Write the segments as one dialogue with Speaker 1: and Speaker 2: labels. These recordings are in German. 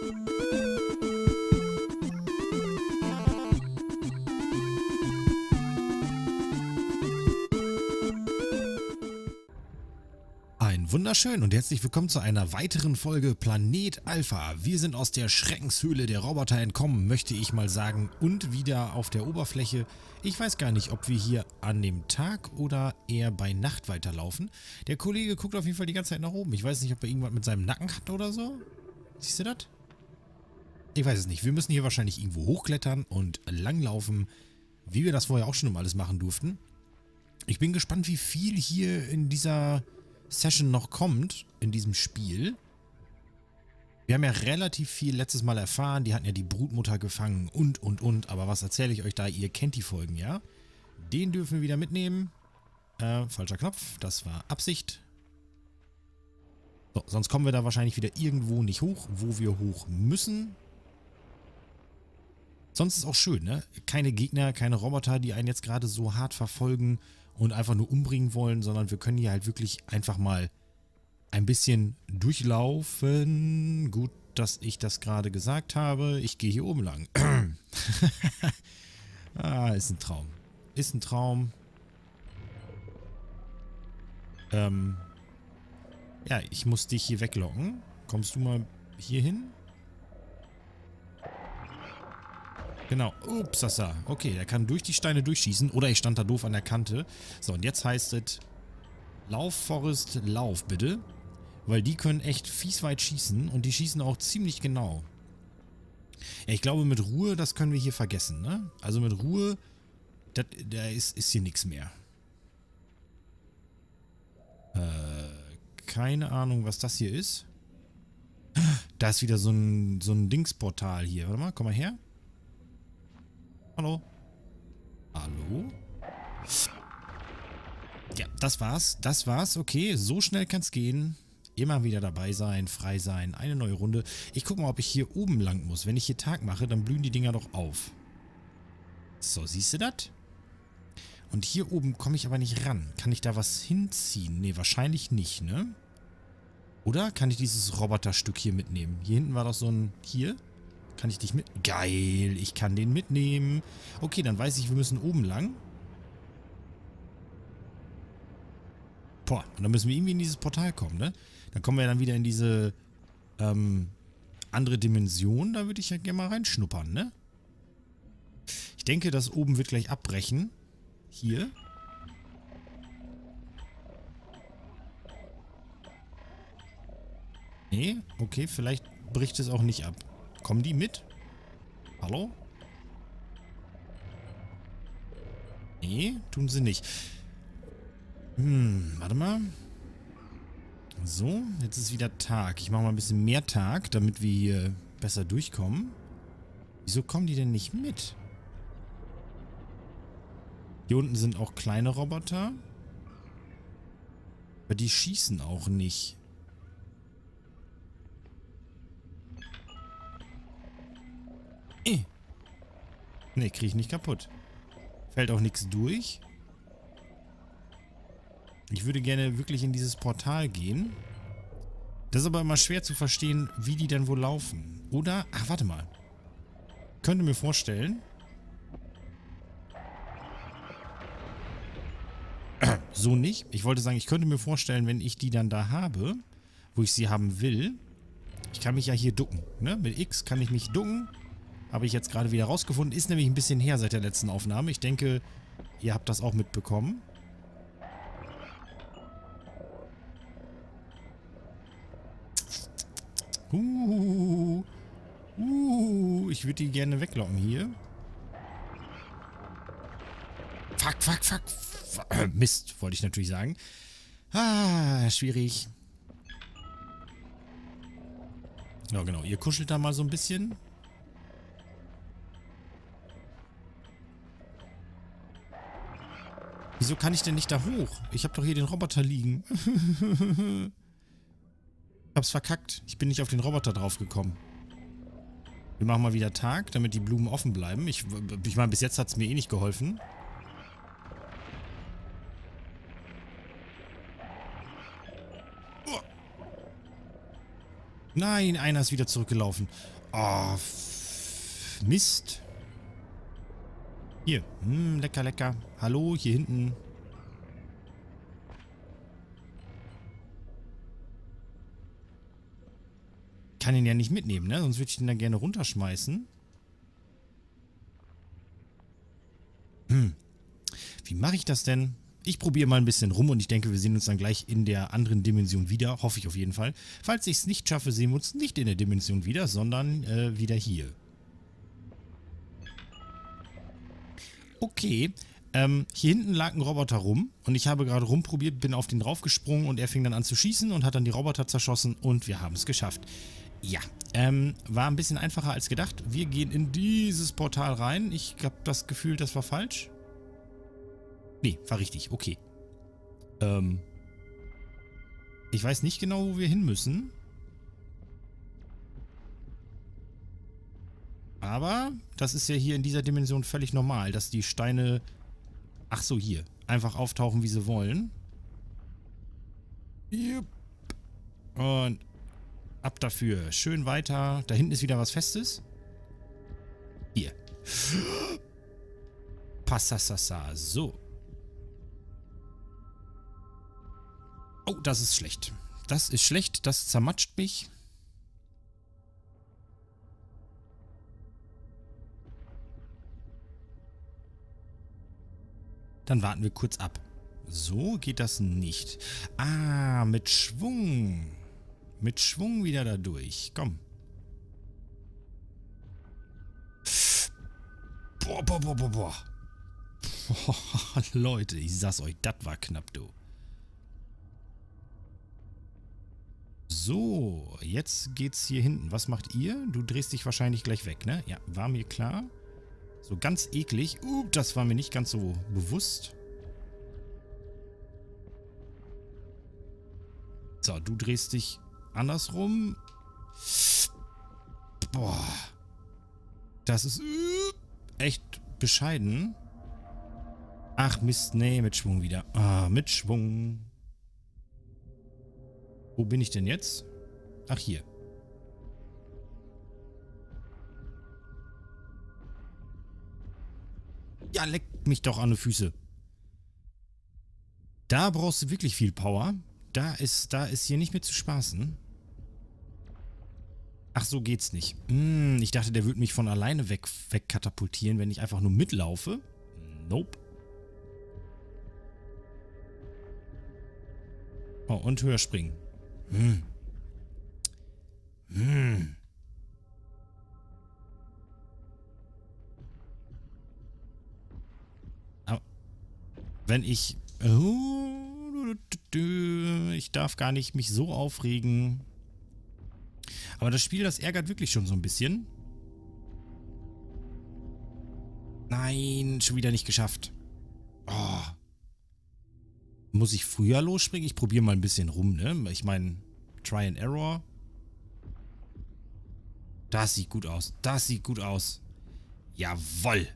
Speaker 1: Wunderschön und herzlich willkommen zu einer weiteren Folge Planet Alpha. Wir sind aus der Schreckenshöhle der Roboter entkommen, möchte ich mal sagen, und wieder auf der Oberfläche. Ich weiß gar nicht, ob wir hier an dem Tag oder eher bei Nacht weiterlaufen. Der Kollege guckt auf jeden Fall die ganze Zeit nach oben. Ich weiß nicht, ob er irgendwas mit seinem Nacken hat oder so. Siehst du das? Ich weiß es nicht. Wir müssen hier wahrscheinlich irgendwo hochklettern und langlaufen, wie wir das vorher auch schon alles machen durften. Ich bin gespannt, wie viel hier in dieser Session noch kommt, in diesem Spiel. Wir haben ja relativ viel letztes Mal erfahren, die hatten ja die Brutmutter gefangen und. Aber was erzähle ich euch da? Ihr kennt die Folgen, ja? Den dürfen wir wieder mitnehmen. Falscher Knopf, das war Absicht. So, sonst kommen wir da wahrscheinlich wieder irgendwo nicht hoch, wo wir hoch müssen. Sonst ist auch schön, ne? Keine Gegner, keine Roboter, die einen jetzt gerade so hart verfolgen und einfach nur umbringen wollen, sondern wir können hier halt wirklich einfach mal ein bisschen durchlaufen. Gut, dass ich das gerade gesagt habe. Ich gehe hier oben lang. Ist ein Traum. Ist ein Traum. Ja, ich muss dich hier weglocken. Kommst du mal hier hin? Genau. Upsasa. Okay, der kann durch die Steine durchschießen. Oder ich stand da doof an der Kante. So, und jetzt heißt es, lauf, Forrest, lauf bitte. Weil die können echt fies weit schießen. Und die schießen auch ziemlich genau. Ja, ich glaube, mit Ruhe, das können wir hier vergessen, ne? Also mit Ruhe, da ist hier nichts mehr. Keine Ahnung, was das hier ist. Da ist wieder so ein Dingsportal hier. Warte mal, komm mal her. Hallo? Hallo? Ja, das war's. Das war's. Okay, so schnell kann's gehen. Immer wieder dabei sein, frei sein. Eine neue Runde. Ich guck mal, ob ich hier oben lang muss. Wenn ich hier Tag mache, dann blühen die Dinger doch auf. So, siehst du das? Und hier oben komme ich aber nicht ran. Kann ich da was hinziehen? Nee, wahrscheinlich nicht, ne? Oder kann ich dieses Roboterstück hier mitnehmen? Hier hinten war doch so ein... Hier? Kann ich dich mit... Geil, ich kann den mitnehmen. Okay, dann weiß ich, wir müssen oben lang. Boah, und dann müssen wir irgendwie in dieses Portal kommen, ne? Dann kommen wir dann wieder in diese andere Dimension. Da würde ich ja gerne mal reinschnuppern, ne? Ich denke, das oben wird gleich abbrechen. Hier. Nee, okay, vielleicht bricht es auch nicht ab. Kommen die mit? Hallo? Nee, tun sie nicht. Warte mal. So, jetzt ist wieder Tag. Ich mache mal ein bisschen mehr Tag, damit wir hier besser durchkommen. Wieso kommen die denn nicht mit? Hier unten sind auch kleine Roboter. Aber die schießen auch nicht. Ne, kriege ich nicht kaputt. Fällt auch nichts durch. Ich würde gerne wirklich in dieses Portal gehen. Das ist aber immer schwer zu verstehen, wie die denn wohl laufen. Oder? Ach, warte mal. Könnte mir vorstellen. So nicht. Ich wollte sagen, ich könnte mir vorstellen, wenn ich die dann da habe, wo ich sie haben will. Ich kann mich ja hier ducken. Ne? Mit X kann ich mich ducken. Habe ich jetzt gerade wieder rausgefunden. Ist nämlich ein bisschen her seit der letzten Aufnahme. Ich denke, ihr habt das auch mitbekommen. Ich würde die gerne weglocken hier. Fuck. Mist, wollte ich natürlich sagen. Schwierig. Ja, genau. Ihr kuschelt da mal so ein bisschen. Wieso kann ich denn nicht da hoch? Ich habe doch hier den Roboter liegen. Ich hab's verkackt. Ich bin nicht auf den Roboter draufgekommen. Wir machen mal wieder Tag, damit die Blumen offen bleiben. Ich meine, bis jetzt hat es mir eh nicht geholfen. Nein, einer ist wieder zurückgelaufen. Oh, Mist. Hier. Lecker, lecker. Hallo, hier hinten. Kann ihn ja nicht mitnehmen, ne? Sonst würde ich den dann gerne runterschmeißen. Wie mache ich das denn? Ich probiere mal ein bisschen rum und ich denke, wir sehen uns dann gleich in der anderen Dimension wieder. Hoffe ich auf jeden Fall. Falls ich es nicht schaffe, sehen wir uns nicht in der Dimension wieder, sondern wieder hier. Okay. Hier hinten lag ein Roboter rum und ich habe gerade rumprobiert, bin auf den draufgesprungen und er fing dann an zu schießen und hat dann die Roboter zerschossen und wir haben es geschafft. Ja, war ein bisschen einfacher als gedacht. Wir gehen in dieses Portal rein. Ich habe das Gefühl, das war falsch. Nee, war richtig, okay. Ich weiß nicht genau, wo wir hin müssen. Aber das ist ja hier in dieser Dimension völlig normal, dass die Steine, ach so, hier, einfach auftauchen, wie sie wollen. Jupp. Und ab dafür. Schön weiter. Da hinten ist wieder was Festes. Hier. Passasasa. So. Oh, das ist schlecht. Das ist schlecht. Das zermatscht mich. Dann warten wir kurz ab. So geht das nicht. Ah, mit Schwung. Mit Schwung wieder da durch. Komm. Boah, boah, boah, boah, boah. Boah, Leute, ich sag's euch, das war knapp, du. So, jetzt geht's hier hinten. Was macht ihr? Du drehst dich wahrscheinlich gleich weg, ne? Ja, war mir klar. So ganz eklig. Das war mir nicht ganz so bewusst. So, du drehst dich andersrum. Boah. Das ist echt bescheiden. Ach Mist, nee, mit Schwung wieder. Ah, mit Schwung. Wo bin ich denn jetzt? Ach, hier. Ja, leck mich doch an die Füße. Da brauchst du wirklich viel Power. Da ist hier nicht mehr zu spaßen. Ach, so geht's nicht. Ich dachte, der würde mich von alleine wegkatapultieren, wenn ich einfach nur mitlaufe. Nope. Oh, und höher springen. Aber wenn ich... Ich darf gar nicht mich so aufregen. Aber das Spiel, das ärgert wirklich schon so ein bisschen. Nein, schon wieder nicht geschafft. Oh. Muss ich früher losspringen? Ich probiere mal ein bisschen rum, ne? Ich meine, Try and Error. Das sieht gut aus. Das sieht gut aus. Jawoll.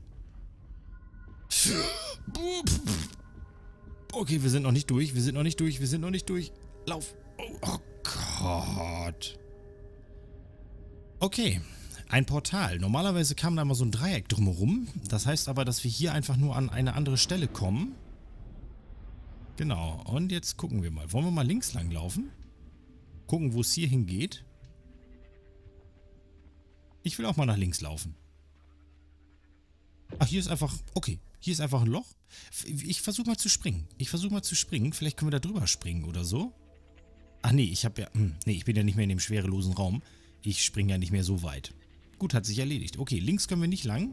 Speaker 1: Okay, wir sind noch nicht durch. Wir sind noch nicht durch. Wir sind noch nicht durch. Lauf. Oh Gott. Okay. Ein Portal. Normalerweise kam da mal so ein Dreieck drumherum. Das heißt aber, dass wir hier einfach nur an eine andere Stelle kommen. Genau. Und jetzt gucken wir mal. Wollen wir mal links lang laufen? Gucken, wo es hier hingeht. Ich will auch mal nach links laufen. Ach, hier ist einfach... Okay. Hier ist einfach ein Loch. Ich versuche mal zu springen. Vielleicht können wir da drüber springen oder so. Ach nee, ich habe ja... nee, ich bin ja nicht mehr in dem schwerelosen Raum. Ich springe ja nicht mehr so weit. Gut, hat sich erledigt. Okay, links können wir nicht lang.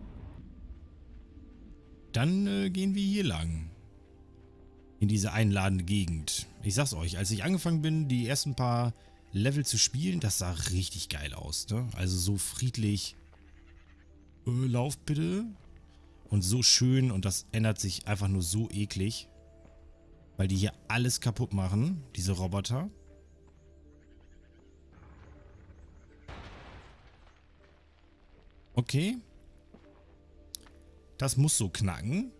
Speaker 1: Dann gehen wir hier lang. In diese einladende Gegend. Ich sag's euch, als ich angefangen bin, die ersten paar Level zu spielen, das sah richtig geil aus, ne? Also so friedlich. Lauf bitte. Und so schön und das ändert sich einfach nur so eklig. Weil die hier alles kaputt machen, diese Roboter. Okay. Das muss so knacken.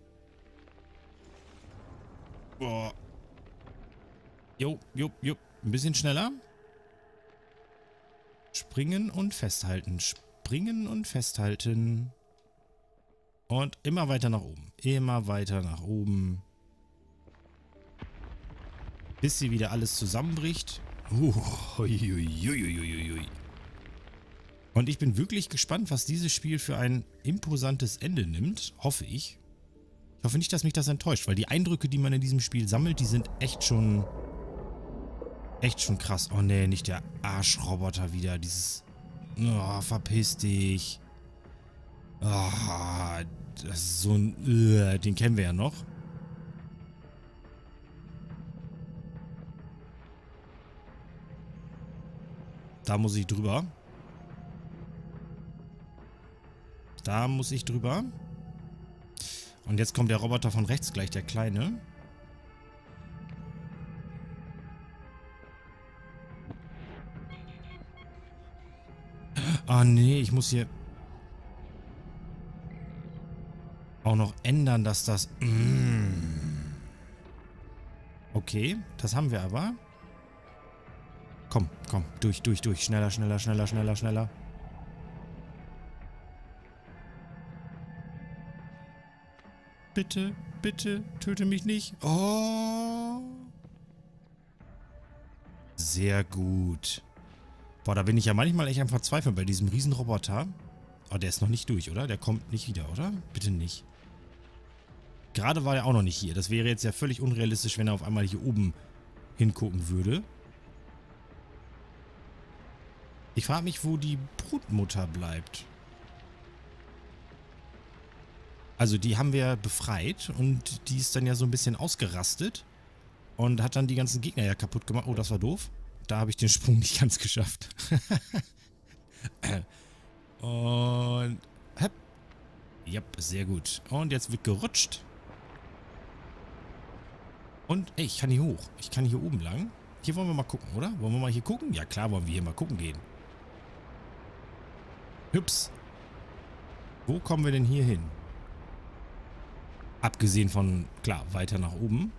Speaker 1: Boah. Jo. Ein bisschen schneller. Springen und festhalten. Springen und festhalten. Und immer weiter nach oben. Immer weiter nach oben. Bis sie wieder alles zusammenbricht. Huiuiuiuiui. Und ich bin wirklich gespannt, was dieses Spiel für ein imposantes Ende nimmt. Hoffe ich. Ich hoffe nicht, dass mich das enttäuscht, weil die Eindrücke, die man in diesem Spiel sammelt, die sind echt schon krass. Oh nee, nicht der Arschroboter wieder. Dieses... Oh, verpiss dich. Oh, das ist so ein... den kennen wir ja noch. Da muss ich drüber. Da muss ich drüber. Und jetzt kommt der Roboter von rechts gleich, der kleine. Ah nee, ich muss hier auch noch ändern, dass das... Okay, das haben wir aber. Komm, komm, durch. Schneller, schneller, schneller, schneller, schneller. Bitte, bitte, töte mich nicht. Oh. Sehr gut. Boah, da bin ich ja manchmal echt am Verzweifeln bei diesem Riesenroboter. Oh, der ist noch nicht durch, oder? Der kommt nicht wieder, oder? Bitte nicht. Gerade war er auch noch nicht hier. Das wäre jetzt ja völlig unrealistisch, wenn er auf einmal hier oben hingucken würde. Ich frage mich, wo die Brutmutter bleibt. Also die haben wir befreit und die ist dann ja so ein bisschen ausgerastet und hat dann die ganzen Gegner ja kaputt gemacht. Oh, das war doof. Da habe ich den Sprung nicht ganz geschafft. Und... Hopp. Yep, sehr gut. Und jetzt wird gerutscht. Und, ey, ich kann hier hoch. Ich kann hier oben lang. Hier wollen wir mal gucken, oder? Wollen wir mal hier gucken? Ja, klar wollen wir hier mal gucken gehen. Hüps. Wo kommen wir denn hier hin? Abgesehen von, klar, weiter nach oben.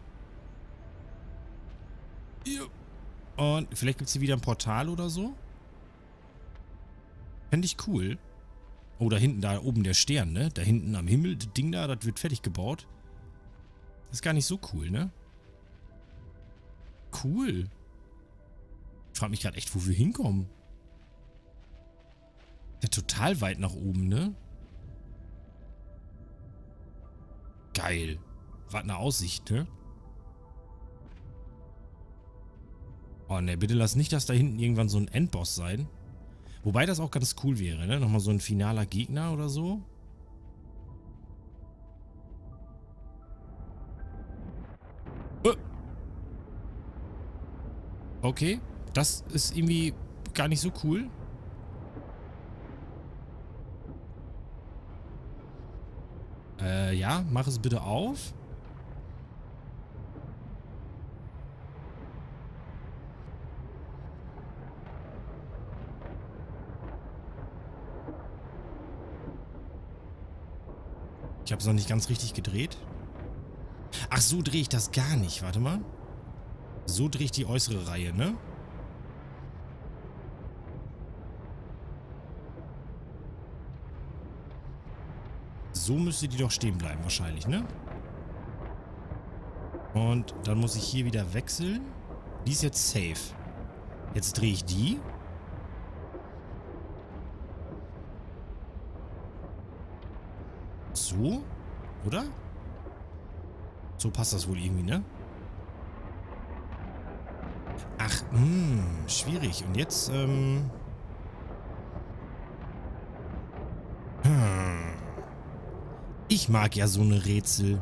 Speaker 1: Hier. Und vielleicht gibt es hier wieder ein Portal oder so. Fände ich cool. Oh, da hinten, da oben der Stern, ne? Da hinten am Himmel, das Ding da, das wird fertig gebaut. Das ist gar nicht so cool, ne? Cool. Ich frage mich gerade echt, wo wir hinkommen. Ja, total weit nach oben, ne? Geil. Was eine Aussicht, ne? Oh, ne, bitte lass nicht, dass da hinten irgendwann so ein Endboss sein. Wobei das auch ganz cool wäre, ne? Nochmal so ein finaler Gegner oder so. Okay, das ist irgendwie gar nicht so cool. Ja, mach es bitte auf. Ich habe es noch nicht ganz richtig gedreht. Ach, so drehe ich das gar nicht. Warte mal. So drehe ich die äußere Reihe, ne? So müsste die doch stehen bleiben wahrscheinlich, ne? Und dann muss ich hier wieder wechseln. Die ist jetzt safe. Jetzt drehe ich die. So, oder? So passt das wohl irgendwie, ne? Ach, schwierig. Und jetzt, Ich mag ja so eine Rätsel.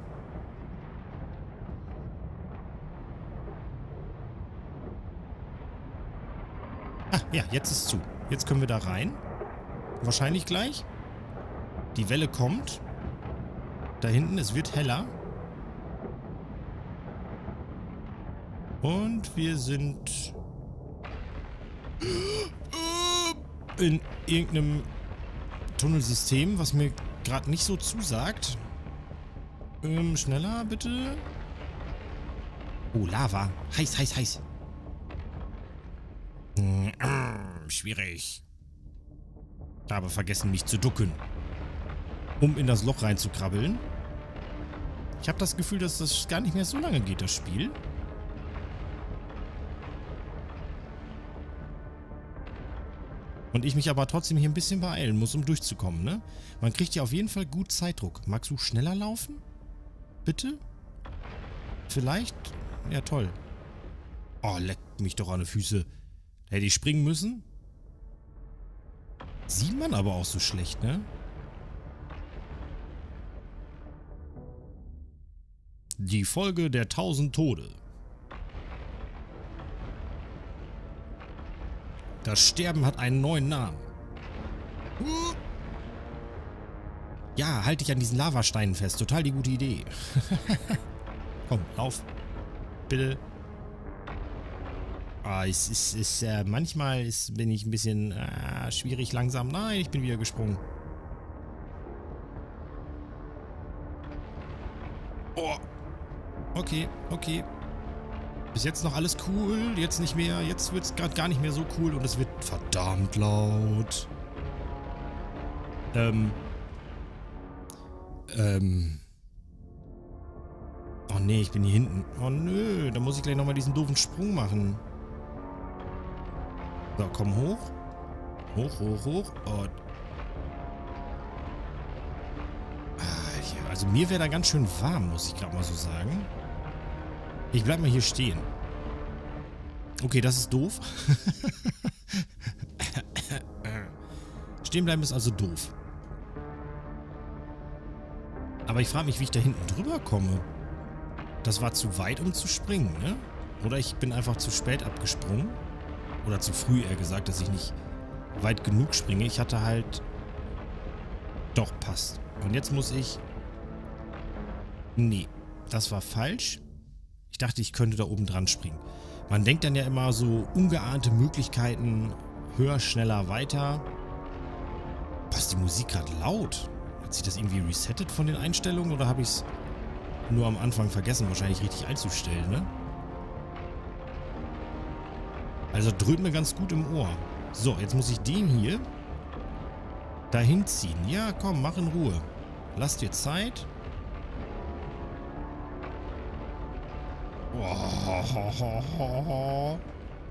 Speaker 1: Ah, ja, jetzt ist zu. Jetzt können wir da rein. Wahrscheinlich gleich. Die Welle kommt. Da hinten, es wird heller. Und wir sind in irgendeinem Tunnelsystem, was mir gerade nicht so zusagt. Schneller, bitte. Oh, Lava. Heiß, heiß, heiß. Schwierig. Habe vergessen, mich zu ducken. Um in das Loch reinzukrabbeln. Ich habe das Gefühl, dass das gar nicht mehr so lange geht, das Spiel. Und ich mich aber trotzdem hier ein bisschen beeilen muss, um durchzukommen, ne? Man kriegt ja auf jeden Fall gut Zeitdruck. Magst du schneller laufen? Bitte? Vielleicht? Ja, toll. Oh, leck mich doch an die Füße. Da hätte ich springen müssen. Sieht man aber auch so schlecht, ne? Die Folge der 1000 Tode. Das Sterben hat einen neuen Namen. Ja, halt dich an diesen Lavasteinen fest. Total die gute Idee. Komm, lauf. Bitte. Ah, manchmal bin ich ein bisschen schwierig langsam. Nein, ich bin wieder gesprungen. Oh. Okay, okay. Bis jetzt noch alles cool, jetzt nicht mehr. Jetzt wird es gerade gar nicht mehr so cool und es wird verdammt laut. Oh nee, ich bin hier hinten. Oh nö, da muss ich gleich nochmal diesen doofen Sprung machen. So, komm hoch. Hoch, hoch, hoch. Oh. Ja, also mir wäre da ganz schön warm, muss ich gerade mal so sagen. Ich bleib mal hier stehen. Okay, das ist doof. Stehen bleiben ist also doof. Aber ich frage mich, wie ich da hinten drüber komme. Das war zu weit, um zu springen, ne? Oder ich bin einfach zu spät abgesprungen. Oder zu früh, eher gesagt, dass ich nicht weit genug springe. Ich hatte halt... Doch, passt. Und jetzt muss ich... Nee, das war falsch. Ich dachte, ich könnte da oben dran springen. Man denkt dann ja immer so ungeahnte Möglichkeiten, höher, schneller, weiter. Ist die Musik gerade laut? Hat sich das irgendwie resettet von den Einstellungen oder habe ich es nur am Anfang vergessen, wahrscheinlich richtig einzustellen, ne? Also dröhnt mir ganz gut im Ohr. So, jetzt muss ich den hier dahin ziehen. Ja, komm, mach in Ruhe. Lass dir Zeit. Oh.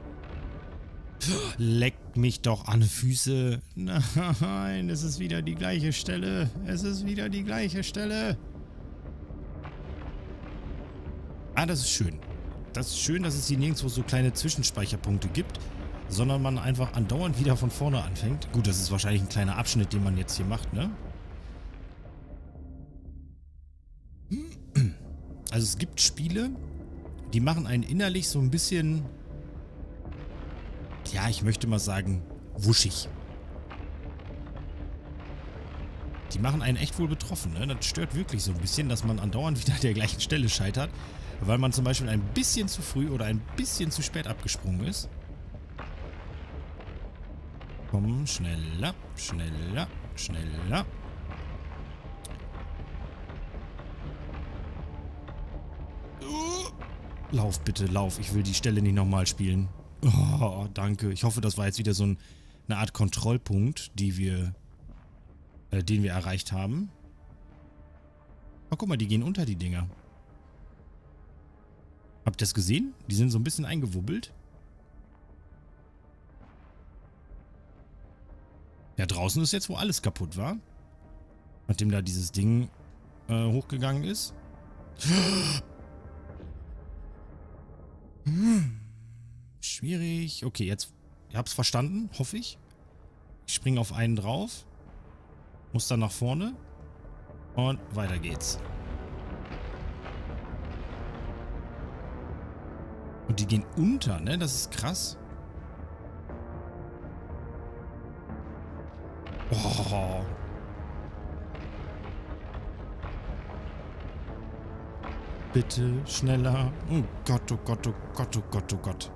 Speaker 1: Leckt mich doch an die Füße. Nein, es ist wieder die gleiche Stelle. Es ist wieder die gleiche Stelle. Ah, das ist schön. Das ist schön, dass es hier nirgendwo so kleine Zwischenspeicherpunkte gibt, sondern man einfach andauernd wieder von vorne anfängt. Gut, das ist wahrscheinlich ein kleiner Abschnitt, den man jetzt hier macht, ne? Also es gibt Spiele, die machen einen innerlich so ein bisschen, ja, ich möchte mal sagen, wuschig. Die machen einen echt wohl betroffen, ne? Das stört wirklich so ein bisschen, dass man andauernd wieder an der gleichen Stelle scheitert, weil man zum Beispiel ein bisschen zu früh oder ein bisschen zu spät abgesprungen ist. Komm, schneller, schneller, schneller. Lauf bitte, lauf. Ich will die Stelle nicht nochmal spielen. Oh, danke. Ich hoffe, das war jetzt wieder so eine Art Kontrollpunkt, den wir erreicht haben. Oh, guck mal, die gehen unter, die Dinger. Habt ihr das gesehen? Die sind so ein bisschen eingewubbelt. Ja, draußen ist jetzt, wo alles kaputt war. Nachdem da dieses Ding hochgegangen ist. Schwierig. Okay, jetzt... Ihr habt es verstanden, hoffe ich. Ich springe auf einen drauf. Muss dann nach vorne. Und weiter geht's. Und die gehen unter, ne? Das ist krass. Oh. Bitte, schneller. Oh Gott, oh Gott, oh Gott, oh Gott, oh Gott.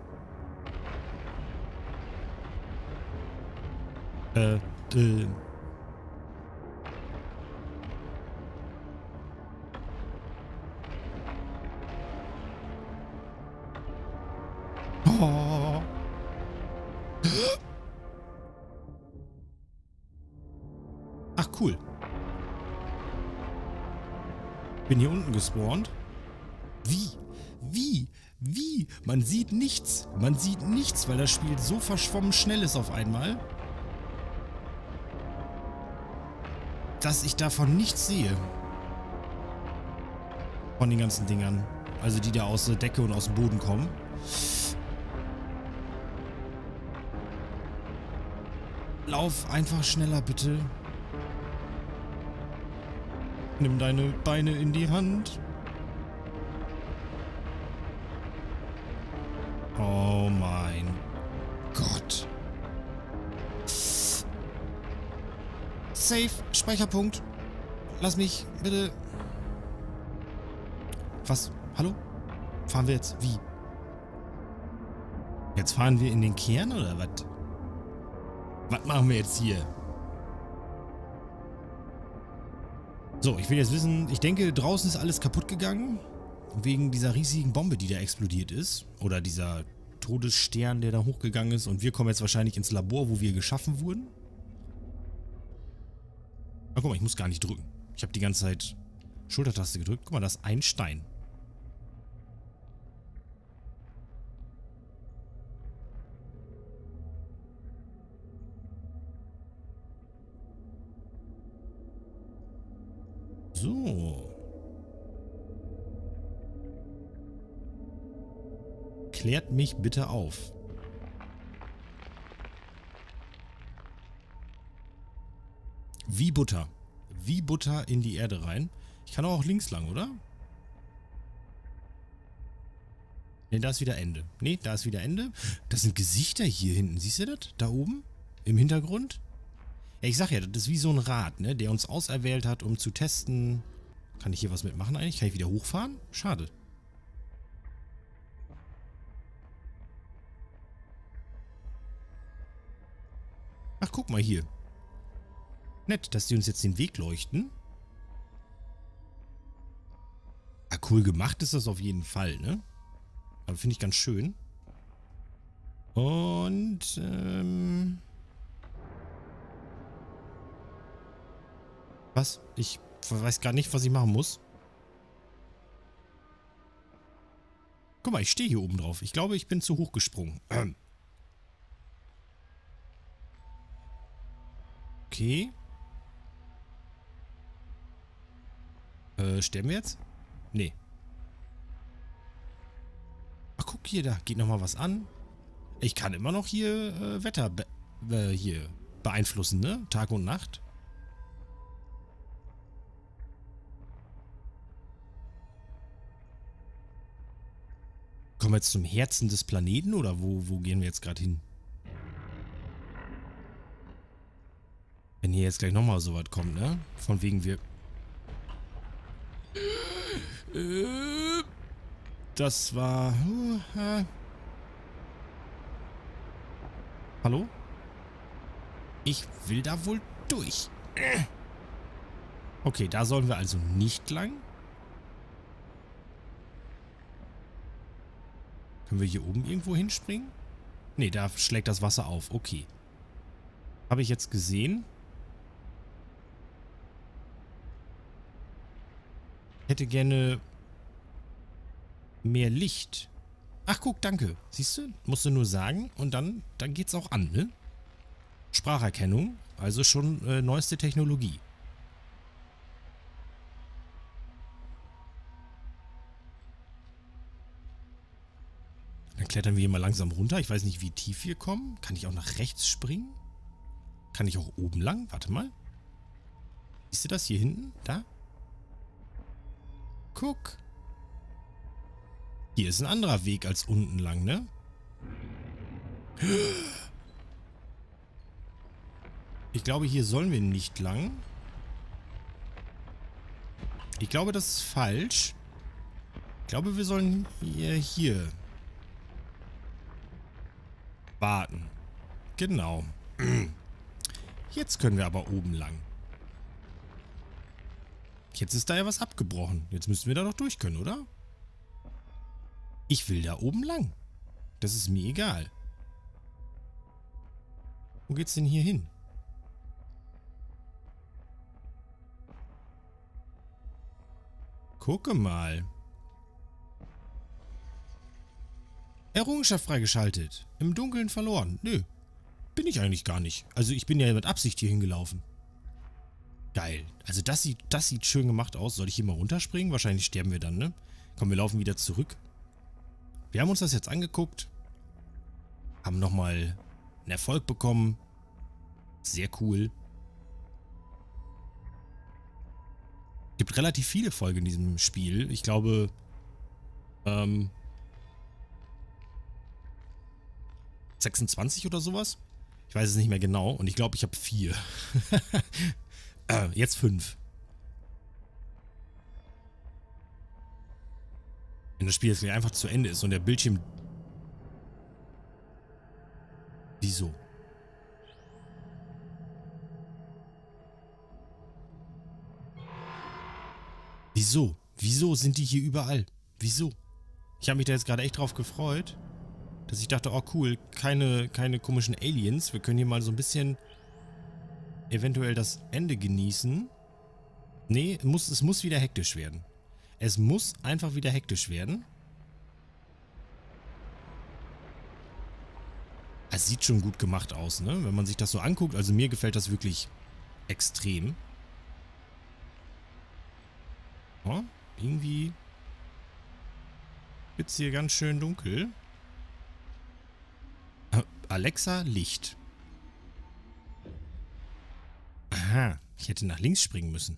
Speaker 1: Oh. cool. Bin hier unten gespawnt. Wie? Wie? Wie? Man sieht nichts. Man sieht nichts, weil das Spiel so verschwommen schnell ist auf einmal, dass ich davon nichts sehe. Von den ganzen Dingern. Also die da aus der Decke und aus dem Boden kommen. Lauf einfach schneller, bitte. Nimm deine Beine in die Hand. Oh mein Gott. Safe, Speicherpunkt. Lass mich, bitte. Was? Hallo? Fahren wir jetzt? Wie? Jetzt fahren wir in den Kern oder was? Was machen wir jetzt hier? So, ich will jetzt wissen, ich denke, draußen ist alles kaputt gegangen. Wegen dieser riesigen Bombe, die da explodiert ist. Oder dieser Todesstern, der da hochgegangen ist. Und wir kommen jetzt wahrscheinlich ins Labor, wo wir geschaffen wurden. Ach, guck mal, ich muss gar nicht drücken. Ich habe die ganze Zeit Schultertaste gedrückt. Guck mal, das ist ein Stein. So. Klärt mich bitte auf. Wie Butter. Wie Butter in die Erde rein. Ich kann auch links lang, oder? Ne, da ist wieder Ende. Ne, da ist wieder Ende. Das sind Gesichter hier hinten. Siehst du das? Da oben? Im Hintergrund? Ja, ich sag ja, das ist wie so ein Rad, ne? Der uns auserwählt hat, um zu testen. Kann ich hier was mitmachen eigentlich? Kann ich wieder hochfahren? Schade. Ach, guck mal hier. Nett, dass die uns jetzt den Weg leuchten. Ah, cool gemacht ist das auf jeden Fall, ne? Aber finde ich ganz schön. Und, was? Ich weiß gar nicht, was ich machen muss. Guck mal, ich stehe hier oben drauf. Ich glaube, ich bin zu hoch gesprungen. Okay. Sterben wir jetzt? Nee. Ach, guck hier, da geht nochmal was an. Ich kann immer noch hier Wetter hier beeinflussen, ne? Tag und Nacht. Kommen wir jetzt zum Herzen des Planeten oder wo gehen wir jetzt gerade hin? Wenn hier jetzt gleich nochmal so was kommt, ne? Von wegen wir... Das war... Hallo? Ich will da wohl durch. Okay, da sollen wir also nicht lang. Können wir hier oben irgendwo hinspringen? Ne, da schlägt das Wasser auf. Okay. Habe ich jetzt gesehen. Hätte gerne mehr Licht. Ach, guck, danke. Siehst du? Musst du nur sagen und dann geht's auch an, ne? Spracherkennung, also schon neueste Technologie. Dann klettern wir hier mal langsam runter. Ich weiß nicht, wie tief wir kommen. Kann ich auch nach rechts springen? Kann ich auch oben lang? Warte mal. Siehst du das hier hinten? Da? Guck. Hier ist ein anderer Weg als unten lang, ne? Ich glaube, hier sollen wir nicht lang. Ich glaube, das ist falsch. Ich glaube, wir sollen hier warten. Genau. Jetzt können wir aber oben lang. Jetzt ist da ja was abgebrochen. Jetzt müssen wir da doch durch können, oder? Ich will da oben lang. Das ist mir egal. Wo geht's denn hier hin? Gucke mal. Errungenschaft freigeschaltet. Im Dunkeln verloren. Nö. Bin ich eigentlich gar nicht. Also ich bin ja mit Absicht hier hingelaufen. Geil. Also das sieht schön gemacht aus. Soll ich hier mal runterspringen? Wahrscheinlich sterben wir dann, ne? Komm, wir laufen wieder zurück. Wir haben uns das jetzt angeguckt. Haben nochmal einen Erfolg bekommen. Sehr cool. Gibt relativ viele Folgen in diesem Spiel. Ich glaube, 26 oder sowas. Ich weiß es nicht mehr genau. Und ich glaube, ich habe 4. Jetzt 5. Wenn das Spiel jetzt einfach zu Ende ist und der Bildschirm... Wieso? Wieso? Wieso sind die hier überall? Wieso? Ich habe mich da jetzt gerade echt drauf gefreut, dass ich dachte, oh cool, keine komischen Aliens. Wir können hier mal so ein bisschen eventuell das Ende genießen. Nee, es muss wieder hektisch werden. Es muss einfach wieder hektisch werden. Es sieht schon gut gemacht aus, ne? Wenn man sich das so anguckt. Also mir gefällt das wirklich extrem. Oh, irgendwie wird es hier ganz schön dunkel. Alexa, Licht. Aha, ich hätte nach links springen müssen.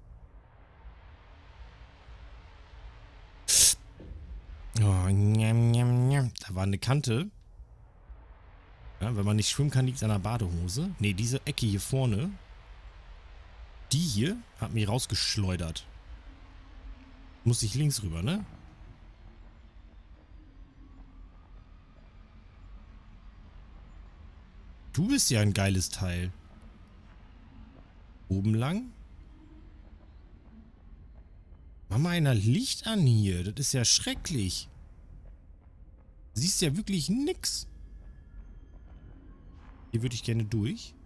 Speaker 1: Oh, njam, njam, njam. Da war eine Kante. Ja, wenn man nicht schwimmen kann, liegt es an der Badehose. Ne, diese Ecke hier vorne. Die hier hat mich rausgeschleudert. Muss ich links rüber, ne? Du bist ja ein geiles Teil. Oben lang? Mach mal einer Licht an hier. Das ist ja schrecklich. Siehst ja wirklich nix. Hier würde ich gerne durch.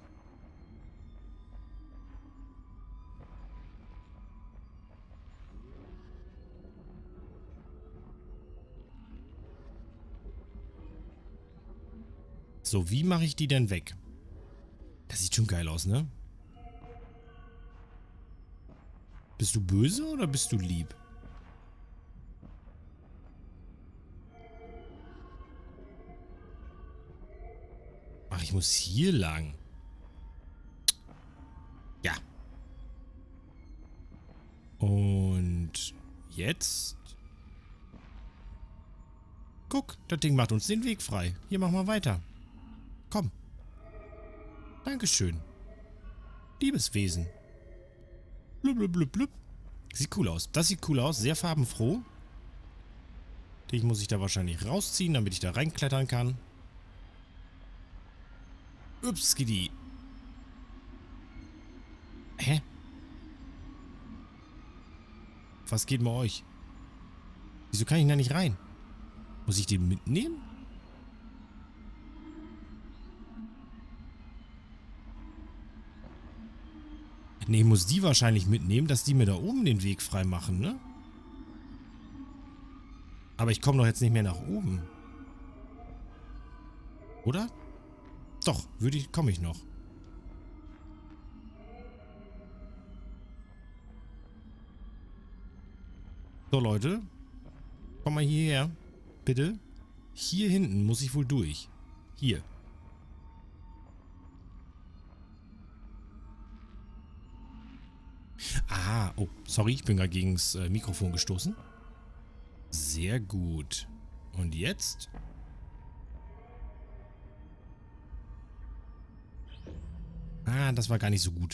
Speaker 1: So, wie mache ich die denn weg? Das sieht schon geil aus, ne? Bist du böse oder bist du lieb? Ach, ich muss hier lang. Ja. Und jetzt? Guck, das Ding macht uns den Weg frei. Hier, mach mal weiter. Komm. Dankeschön. Liebes Wesen. Blub, blub, blub, blub. Sieht cool aus. Das sieht cool aus. Sehr farbenfroh. Den muss ich da wahrscheinlich rausziehen, damit ich da reinklettern kann. Ups, Skiddy. Hä? Was geht bei euch? Wieso kann ich da nicht rein? Muss ich den mitnehmen? Nee, ich muss die wahrscheinlich mitnehmen, dass die mir da oben den Weg frei machen, ne? Aber ich komme doch jetzt nicht mehr nach oben. Oder? Doch, komme ich noch. So, Leute. Komm mal hierher. Bitte. Hier hinten muss ich wohl durch. Hier. Ah, oh, sorry, ich bin gerade gegen das Mikrofon gestoßen. Sehr gut. Und jetzt? Ah, das war gar nicht so gut.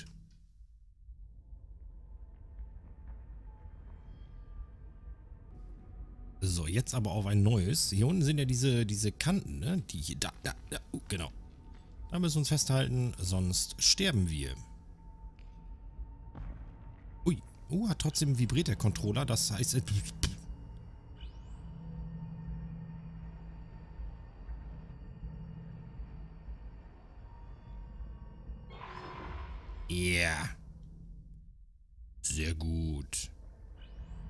Speaker 1: So, jetzt aber auf ein neues. Hier unten sind ja diese Kanten, ne? Die hier, da, genau. Da müssen wir uns festhalten, sonst sterben wir. Ui, hat trotzdem vibriert der Controller, das heißt... Ja. Yeah. Sehr gut.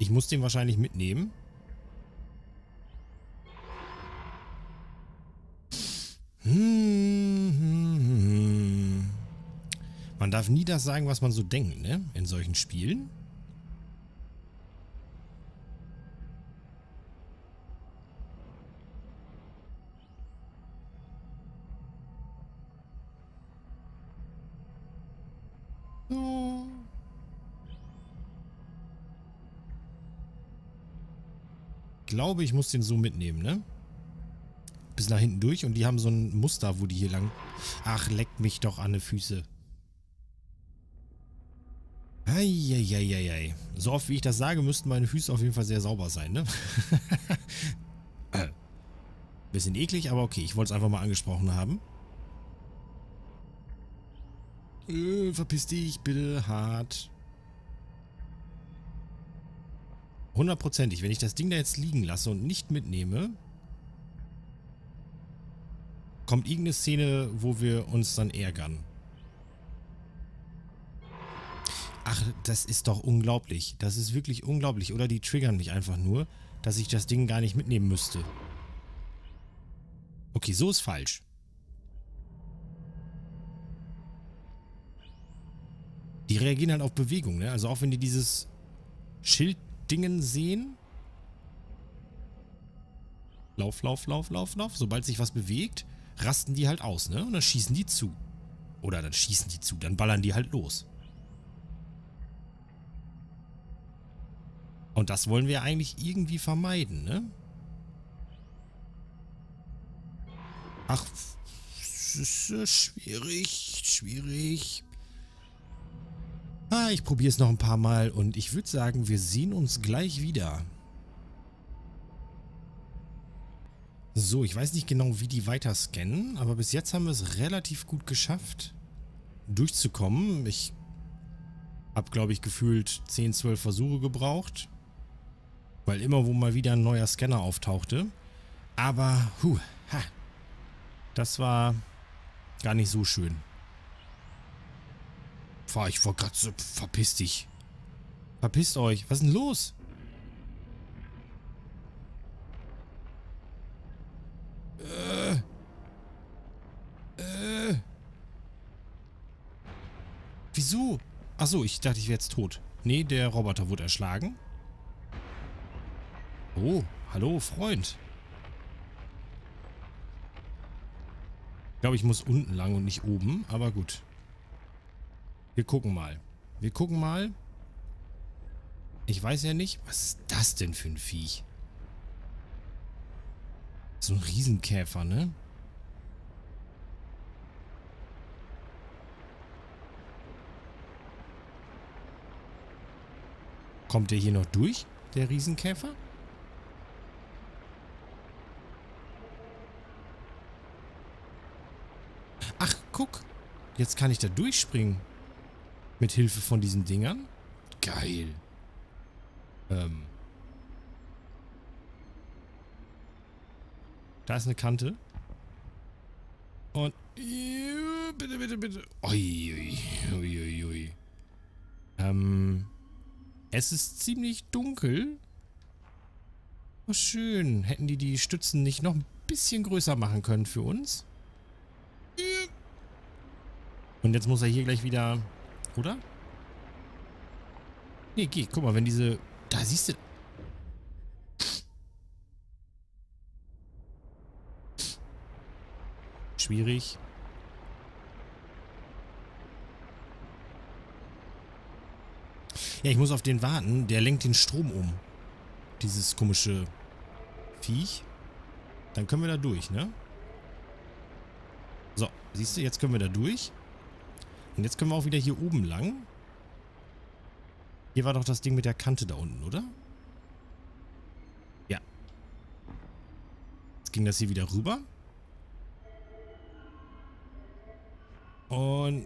Speaker 1: Ich muss den wahrscheinlich mitnehmen. Man darf nie das sagen, was man so denkt, ne? In solchen Spielen. So. Ich glaube, ich muss den so mitnehmen, ne? Bis nach hinten durch und die haben so ein Muster, wo die hier lang... Ach, leckt mich doch an die Füße. Eieieiei. So oft wie ich das sage, müssten meine Füße auf jeden Fall sehr sauber sein, ne? Bisschen eklig, aber okay. Ich wollte es einfach mal angesprochen haben. Verpiss dich, bitte, hart. 100%ig. Wenn ich das Ding da jetzt liegen lasse und nicht mitnehme, kommt irgendeine Szene, wo wir uns dann ärgern. Ach, das ist doch unglaublich. Das ist wirklich unglaublich. Oder die triggern mich einfach nur, dass ich das Ding gar nicht mitnehmen müsste. Okay, so ist falsch. Die reagieren halt auf Bewegung, ne? Also auch wenn die dieses Schilddingen sehen. Lauf, lauf, lauf, lauf, lauf. Sobald sich was bewegt, rasten die halt aus, ne? Und dann schießen die zu. Oder dann schießen die zu, dann ballern die halt los. Und das wollen wir eigentlich irgendwie vermeiden, ne? Ach, das ist schwierig, schwierig. Ich probiere es noch ein paar Mal und ich würde sagen, wir sehen uns gleich wieder. So, ich weiß nicht genau, wie die weiter scannen, aber bis jetzt haben wir es relativ gut geschafft, durchzukommen. Ich habe, glaube ich, gefühlt 10, 12 Versuche gebraucht, weil immer wo mal wieder ein neuer Scanner auftauchte. Aber, das war gar nicht so schön. Ich wollte gerade so, verpiss dich. Verpisst euch. Was ist denn los? Wieso? Achso, ich dachte, ich wäre jetzt tot. Nee, der Roboter wurde erschlagen. Oh, hallo, Freund. Ich glaube, ich muss unten lang und nicht oben, aber gut. Wir gucken mal. Wir gucken mal. Ich weiß ja nicht, was ist das denn für ein Viech? So ein Riesenkäfer, ne? Kommt der hier noch durch, der Riesenkäfer? Ach, guck. Jetzt kann ich da durchspringen. Mit Hilfe von diesen Dingern. Geil. Da ist eine Kante. Und... Bitte, bitte, bitte. Ui, ui, ui, ui. Es ist ziemlich dunkel. Oh, schön. Hätten die Stützen nicht noch ein bisschen größer machen können für uns? Und jetzt muss er hier gleich wieder... Oder? Nee, geh. Guck mal, wenn diese... Da siehst du... Schwierig. Ja, ich muss auf den warten. Der lenkt den Strom um. Dieses komische Viech. Dann können wir da durch, ne? So, siehst du, jetzt können wir da durch. Und jetzt können wir auch wieder hier oben lang. Hier war doch das Ding mit der Kante da unten, oder? Ja. Jetzt ging das hier wieder rüber. Und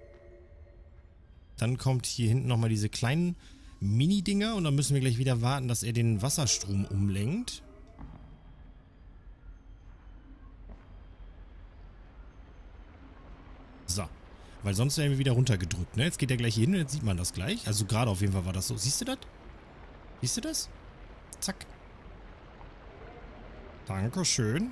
Speaker 1: dann kommt hier hinten nochmal diese kleinen Mini-Dinger. Und dann müssen wir gleich wieder warten, dass er den Wasserstrom umlenkt. So. Weil sonst werden wir wieder runtergedrückt, ne? Jetzt geht er gleich hier hin und jetzt sieht man das gleich. Also gerade auf jeden Fall war das so. Siehst du das? Siehst du das? Zack. Dankeschön.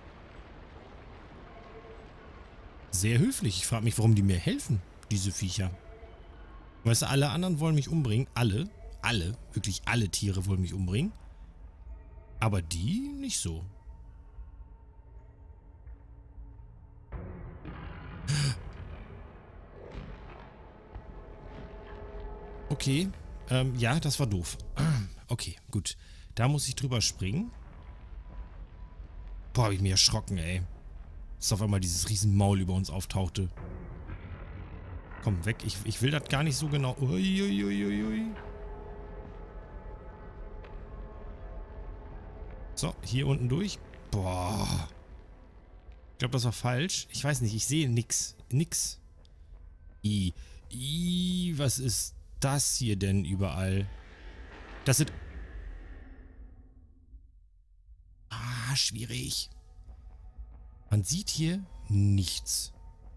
Speaker 1: Sehr höflich. Ich frage mich, warum die mir helfen, diese Viecher. Weißt du, alle anderen wollen mich umbringen. Alle. Alle. Wirklich alle Tiere wollen mich umbringen. Aber die nicht so. Okay. Ja, das war doof. Okay, gut. Da muss ich drüber springen. Boah, hab ich mich erschrocken, ey. Dass auf einmal dieses riesen Maul über uns auftauchte. Komm, weg. Ich will das gar nicht so genau. Uiuiuiui. So, hier unten durch. Boah. Ich glaube, das war falsch. Ich weiß nicht, ich sehe nix. Nix. Was ist das hier denn überall? Das sind... Ah, schwierig. Man sieht hier nichts.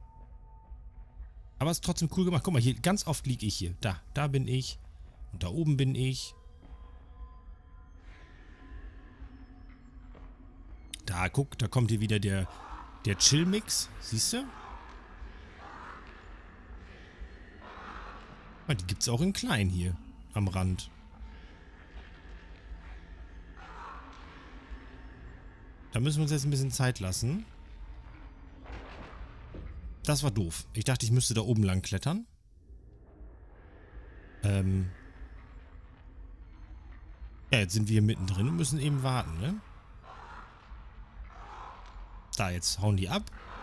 Speaker 1: Aber es ist trotzdem cool gemacht. Guck mal, hier ganz oft liege ich hier. Da bin ich. Und da oben bin ich. Da, guck, da kommt hier wieder der Chill-Mix. Siehst du? Die gibt es auch in klein hier am Rand. Da müssen wir uns jetzt ein bisschen Zeit lassen. Das war doof. Ich dachte, ich müsste da oben lang klettern. Ja, jetzt sind wir hier mittendrin und müssen eben warten, ne? Da, jetzt hauen die ab.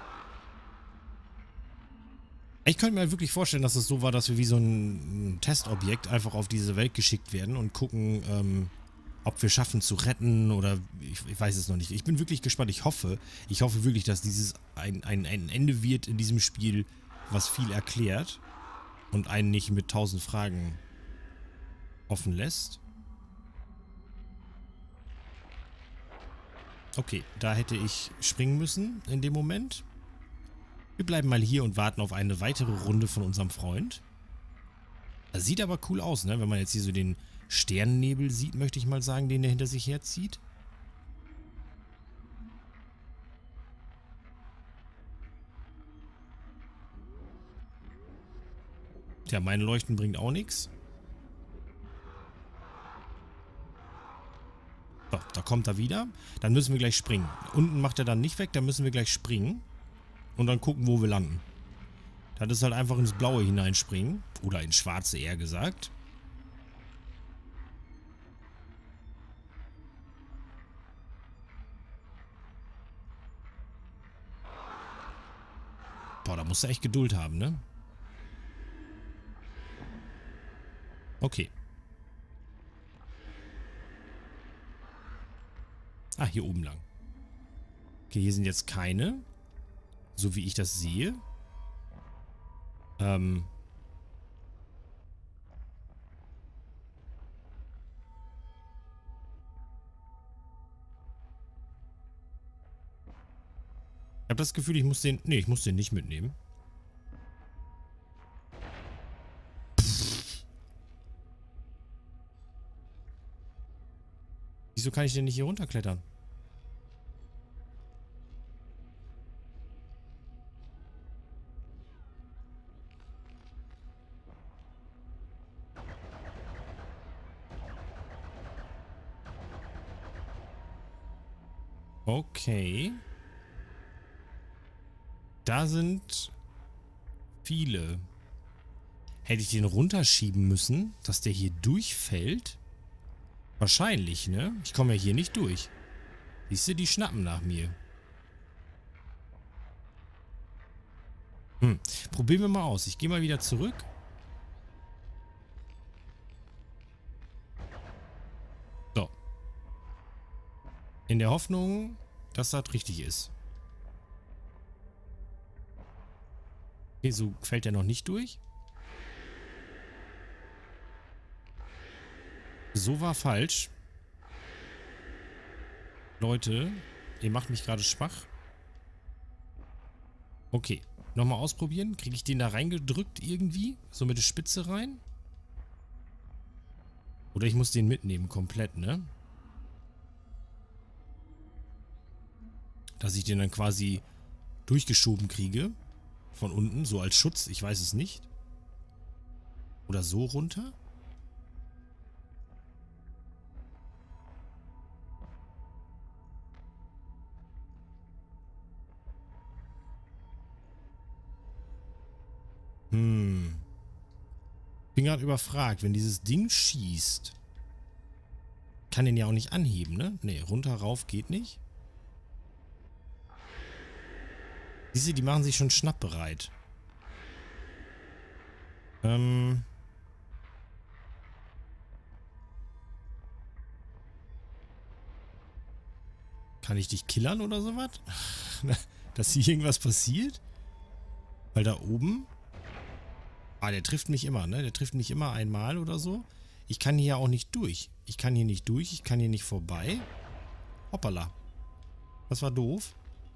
Speaker 1: Ich könnte mir wirklich vorstellen, dass es so war, dass wir wie so ein Testobjekt einfach auf diese Welt geschickt werden und gucken, ob wir schaffen zu retten oder ich weiß es noch nicht. Ich bin wirklich gespannt. Ich hoffe wirklich, dass dieses ein Ende wird in diesem Spiel, was viel erklärt und einen nicht mit 1000 Fragen offen lässt. Okay, da hätte ich springen müssen in dem Moment. Wir bleiben mal hier und warten auf eine weitere Runde von unserem Freund. Das sieht aber cool aus, ne? Wenn man jetzt hier so den Sternennebel sieht, möchte ich mal sagen, den er hinter sich herzieht. Tja, mein Leuchten bringt auch nichts. So, da kommt er wieder. Dann müssen wir gleich springen. Unten macht er dann nicht weg, dann müssen wir gleich springen. Und dann gucken, wo wir landen. Das ist halt einfach ins Blaue hineinspringen. Oder ins Schwarze eher gesagt. Boah, da musst du echt Geduld haben, ne? Okay. Ah, hier oben lang. Okay, hier sind jetzt keine. So wie ich das sehe. Ich habe das Gefühl, ich muss den... Nee, ich muss den nicht mitnehmen. Wieso kann ich denn nicht hier runterklettern? Okay. Da sind viele. Hätte ich den runterschieben müssen, dass der hier durchfällt? Wahrscheinlich, ne? Ich komme ja hier nicht durch. Siehst du, die schnappen nach mir. Probieren wir mal aus. Ich gehe mal wieder zurück. So. In der Hoffnung, dass das richtig ist. Okay, so fällt er noch nicht durch. So war falsch. Leute, ihr macht mich gerade schwach. Okay, nochmal ausprobieren. Kriege ich den da reingedrückt irgendwie? So mit der Spitze rein? Oder ich muss den mitnehmen, komplett, ne? Dass ich den dann quasi durchgeschoben kriege. Von unten, so als Schutz, ich weiß es nicht. Oder so runter? Bin gerade überfragt, wenn dieses Ding schießt, kann den ja auch nicht anheben, ne? Ne, runter, rauf geht nicht. Diese, die machen sich schon schnappbereit. Kann ich dich killern oder sowas? Dass hier irgendwas passiert? Weil da oben... Ah, der trifft mich immer, ne? Der trifft mich immer einmal oder so. Ich kann hier auch nicht durch. Ich kann hier nicht durch. Ich kann hier nicht vorbei. Hoppala. Das war doof.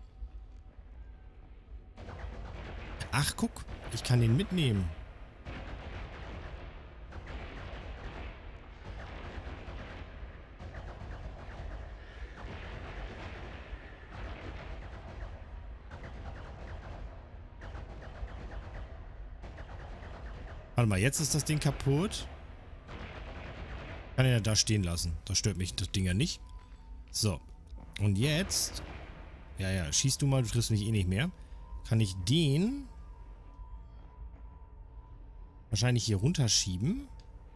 Speaker 1: Ach, guck. Ich kann den mitnehmen. Warte mal, jetzt ist das Ding kaputt. Kann ich ja da stehen lassen. Das stört mich, das Ding ja nicht. So. Und jetzt... Ja, ja, schießt du mal, du triffst mich eh nicht mehr. Kann ich den... wahrscheinlich hier runterschieben.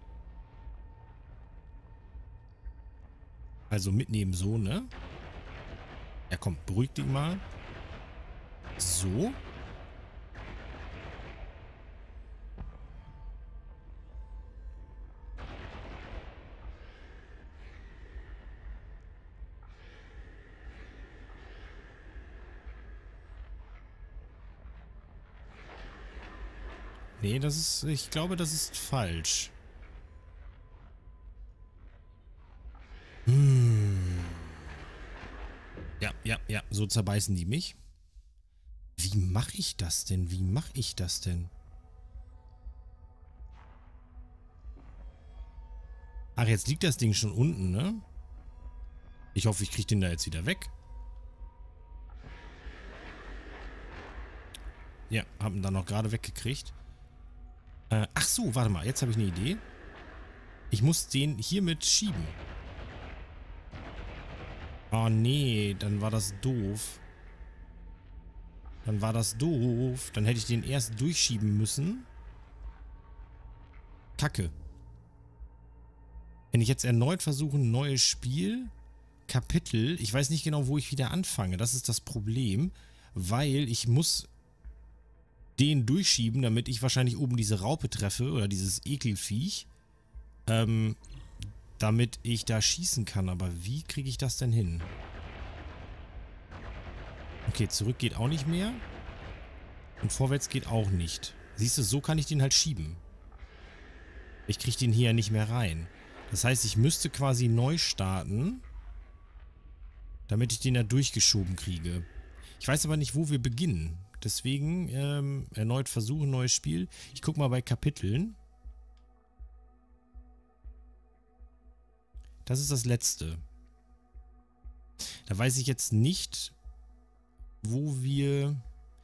Speaker 1: Also mitnehmen so, ne? Ja, komm, beruhig dich mal. So. Nee, das ist... Ich glaube, das ist falsch. Ja, ja, ja. So zerbeißen die mich. Wie mache ich das denn? Wie mache ich das denn? Ach, jetzt liegt das Ding schon unten, ne? Ich hoffe, ich kriege den da jetzt wieder weg. Ja, haben ihn dann noch gerade weggekriegt. Ach so, warte mal. Jetzt habe ich eine Idee. Ich muss den hiermit schieben. Oh nee, dann war das doof. Dann war das doof. Dann hätte ich den erst durchschieben müssen. Kacke. Wenn ich jetzt erneut versuche, ein neues Spiel, Kapitel, ich weiß nicht genau, wo ich wieder anfange. Das ist das Problem, weil ich muss den durchschieben, damit ich wahrscheinlich oben diese Raupe treffe oder dieses Ekelviech, damit ich da schießen kann. Aber wie kriege ich das denn hin? Okay, zurück geht auch nicht mehr. Und vorwärts geht auch nicht. Siehst du, so kann ich den halt schieben. Ich kriege den hier ja nicht mehr rein. Das heißt, ich müsste quasi neu starten, damit ich den da durchgeschoben kriege. Ich weiß aber nicht, wo wir beginnen. Deswegen erneut versuchen, neues Spiel. Ich gucke mal bei Kapiteln. Das ist das letzte. Da weiß ich jetzt nicht, wo wir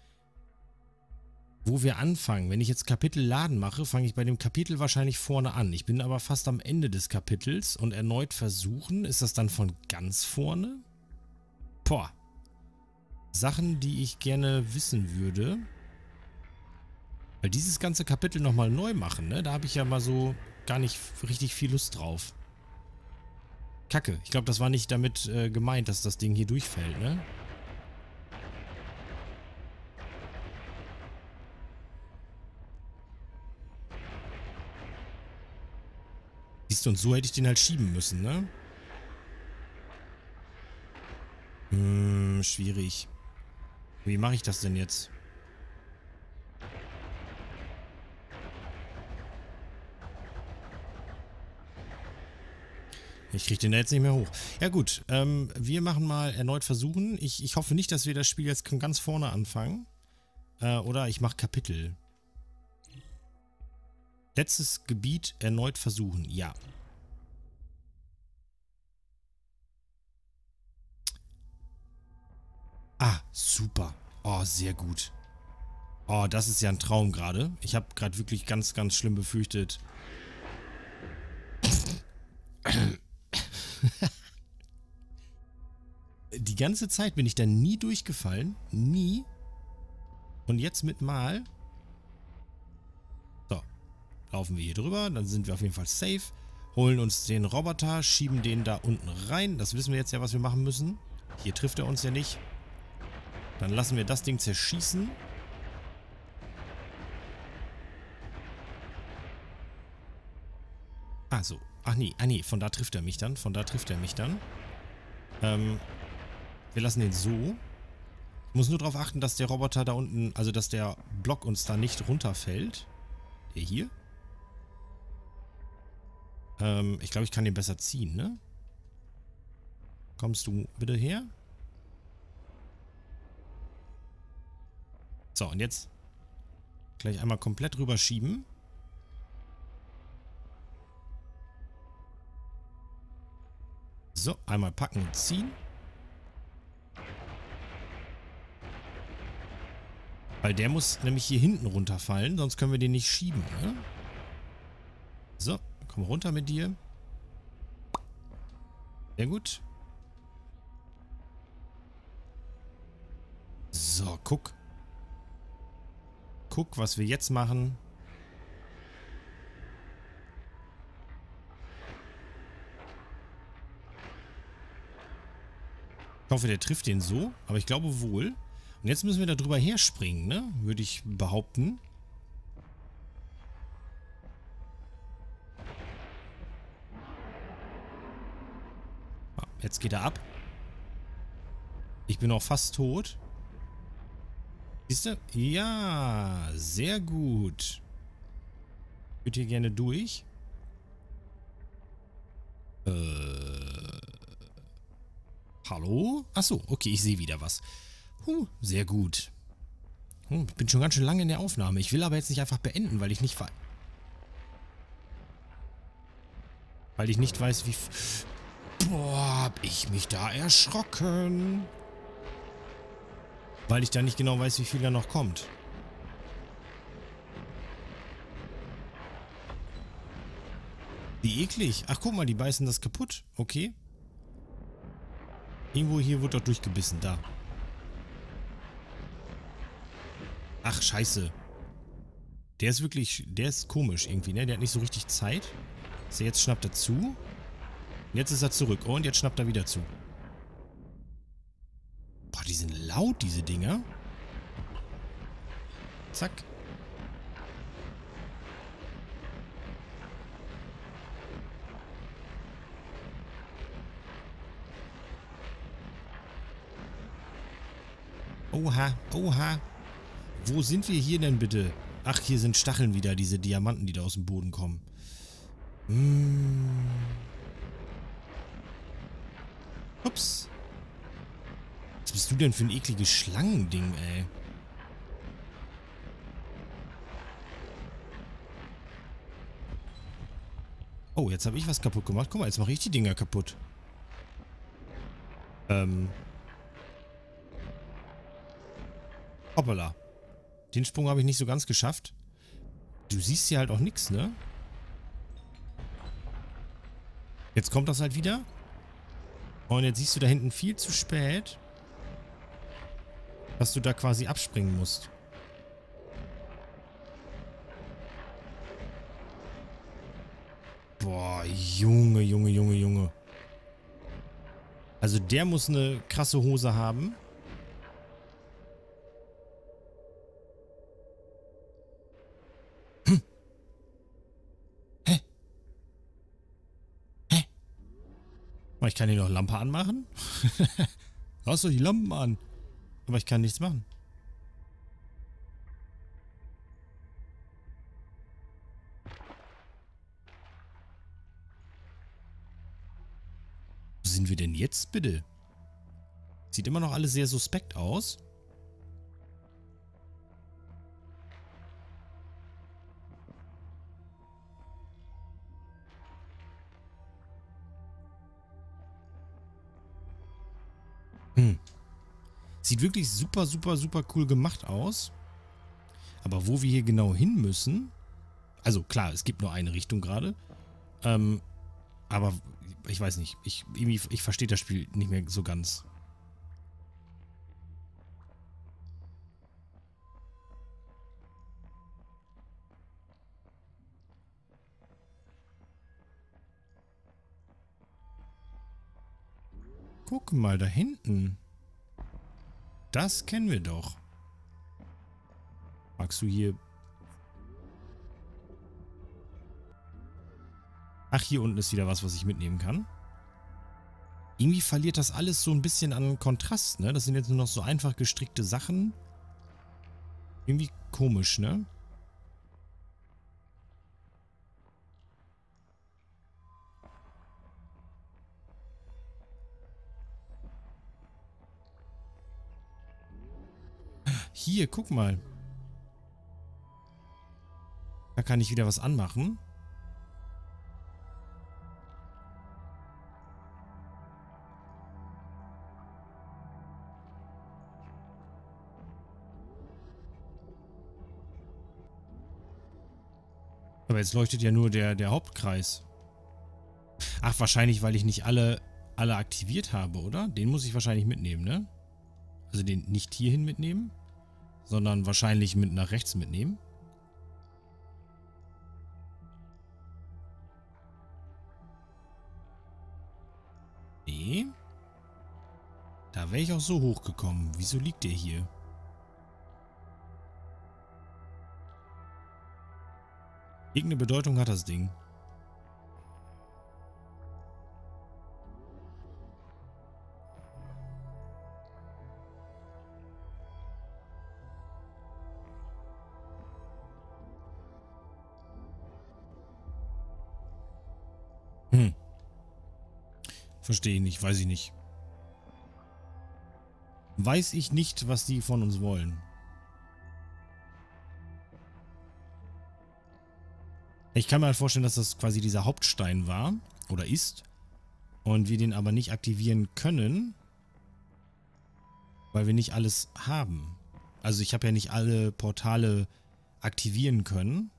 Speaker 1: anfangen. Wenn ich jetzt Kapitel laden mache, fange ich bei dem Kapitel wahrscheinlich vorne an. Ich bin aber fast am Ende des Kapitels und erneut versuchen. Ist das dann von ganz vorne? Boah. Sachen, die ich gerne wissen würde. Weil dieses ganze Kapitel nochmal neu machen, ne? Da habe ich ja mal so gar nicht richtig viel Lust drauf. Kacke. Ich glaube, das war nicht damit gemeint, dass das Ding hier durchfällt, ne? Siehst du, und so hätte ich den halt schieben müssen, ne? Schwierig. Wie mache ich das denn jetzt? Ich kriege den da jetzt nicht mehr hoch. Ja gut, wir machen mal erneut versuchen. Ich hoffe nicht, dass wir das Spiel jetzt von ganz vorne anfangen. Oder ich mache Kapitel. Letztes Gebiet erneut versuchen. Ja. Ah, super. Oh, sehr gut. Oh, das ist ja ein Traum gerade. Ich habe gerade wirklich ganz, ganz schlimm befürchtet. Die ganze Zeit bin ich da nie durchgefallen. Nie. Und jetzt mit Mal. So, laufen wir hier drüber. Dann sind wir auf jeden Fall safe. Holen uns den Roboter, schieben den da unten rein. Das wissen wir jetzt ja, was wir machen müssen. Hier trifft er uns ja nicht. Dann lassen wir das Ding zerschießen. Ah, so. Ach nee, von da trifft er mich dann. Wir lassen den so. Ich muss nur darauf achten, dass der Roboter da unten, also dass der Block uns da nicht runterfällt. Der hier? Ich glaube, ich kann den besser ziehen, ne? Kommst du bitte her? So, und jetzt gleich einmal komplett rüberschieben. So, einmal packen und ziehen. Weil der muss nämlich hier hinten runterfallen, sonst können wir den nicht schieben, ne? So, komm runter mit dir. Sehr gut. So, guck. Guck, was wir jetzt machen. Ich hoffe, der trifft den so, aber ich glaube wohl. Und jetzt müssen wir da drüber herspringen, ne? Würde ich behaupten. Ah, jetzt geht er ab. Ich bin auch fast tot. Siehst du? Ja, sehr gut. Ich würde hier gerne durch. Hallo? Achso, okay, ich sehe wieder was. Sehr gut. Ich bin schon ganz schön lange in der Aufnahme. Ich will aber jetzt nicht einfach beenden, weil ich nicht weiß. Weil ich nicht weiß, wie... Boah, hab ich mich da erschrocken. Weil ich da nicht genau weiß, wie viel da noch kommt. Wie eklig. Ach, guck mal, die beißen das kaputt. Okay. Irgendwo hier wird doch durchgebissen. Da. Ach, scheiße. Der ist wirklich... Der ist komisch irgendwie, ne? Der hat nicht so richtig Zeit. So, jetzt schnappt er zu. Und jetzt ist er zurück. Und jetzt schnappt er wieder zu. Boah, die sind laut, diese Dinger. Zack. Oha, oha. Wo sind wir hier denn bitte? Ach, hier sind Stacheln wieder, diese Diamanten, die da aus dem Boden kommen. Ups. Was bist du denn für ein ekliges Schlangending, ey? Oh, jetzt habe ich was kaputt gemacht. Guck mal, jetzt mache ich die Dinger kaputt. Hoppala. Den Sprung habe ich nicht so ganz geschafft. Du siehst hier halt auch nichts, ne? Jetzt kommt das halt wieder. Und jetzt siehst du da hinten viel zu spät, dass du da quasi abspringen musst. Boah, Junge, Junge, Junge, Junge. Also der muss eine krasse Hose haben. Hä? Hä? Ich kann hier noch Lampe anmachen? Lass doch die Lampen an. Aber ich kann nichts machen. Wo sind wir denn jetzt bitte? Sieht immer noch alles sehr suspekt aus. Sieht wirklich super, super, super cool gemacht aus. Aber wo wir hier genau hin müssen... Also klar, es gibt nur eine Richtung gerade. Aber ich weiß nicht. Ich verstehe das Spiel nicht mehr so ganz. Guck mal, da hinten. Das kennen wir doch. Magst du hier... Ach, hier unten ist wieder was ich mitnehmen kann. Irgendwie verliert das alles so ein bisschen an Kontrast, ne? Das sind jetzt nur noch so einfach gestrickte Sachen. Irgendwie komisch, ne? Hier, guck mal. Da kann ich wieder was anmachen. Aber jetzt leuchtet ja nur der Hauptkreis. Ach, wahrscheinlich, weil ich nicht alle aktiviert habe, oder? Den muss ich wahrscheinlich mitnehmen, ne? Also den nicht hierhin mitnehmen, sondern wahrscheinlich mit nach rechts mitnehmen. Nee. Da wäre ich auch so hochgekommen. Wieso liegt der hier? Irgendeine Bedeutung hat das Ding. Verstehe ich nicht, weiß ich nicht. Weiß ich nicht, was die von uns wollen. Ich kann mir halt vorstellen, dass das quasi dieser Hauptstein war oder ist und wir den aber nicht aktivieren können, weil wir nicht alles haben. Also ich habe ja nicht alle Portale aktivieren können.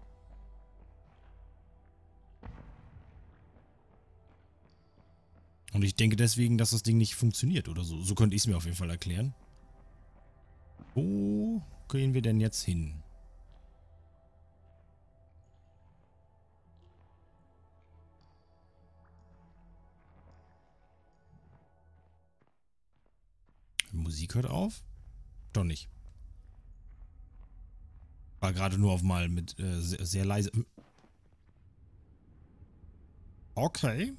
Speaker 1: Und ich denke deswegen, dass das Ding nicht funktioniert oder so. So könnte ich es mir auf jeden Fall erklären. Wo gehen wir denn jetzt hin? Musik hört auf? Doch nicht. War gerade nur auf mal mit sehr, sehr leise. Okay.